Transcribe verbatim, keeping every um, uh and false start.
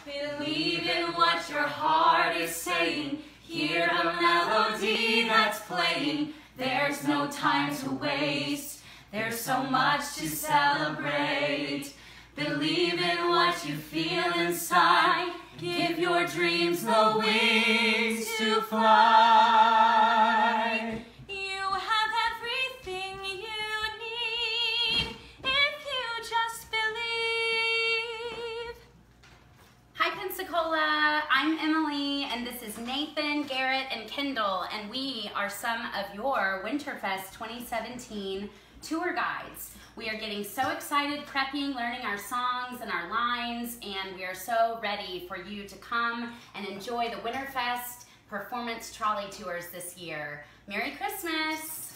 Believe in what your heart is saying. Hear a melody that's playing. There's no time to waste. There's so much to celebrate. Believe in what you feel inside. Give your dreams the wings to fly. You have everything you need if you just believe. Hi Pensacola, I'm Emily and this is Nathan, Garrett, and Kendall, and we are some of your Winterfest twenty seventeen tour guides. We are getting so excited prepping, learning our songs and our lines, and we are so ready for you to come and enjoy the Winterfest Performance Trolley Tours this year. Merry Christmas!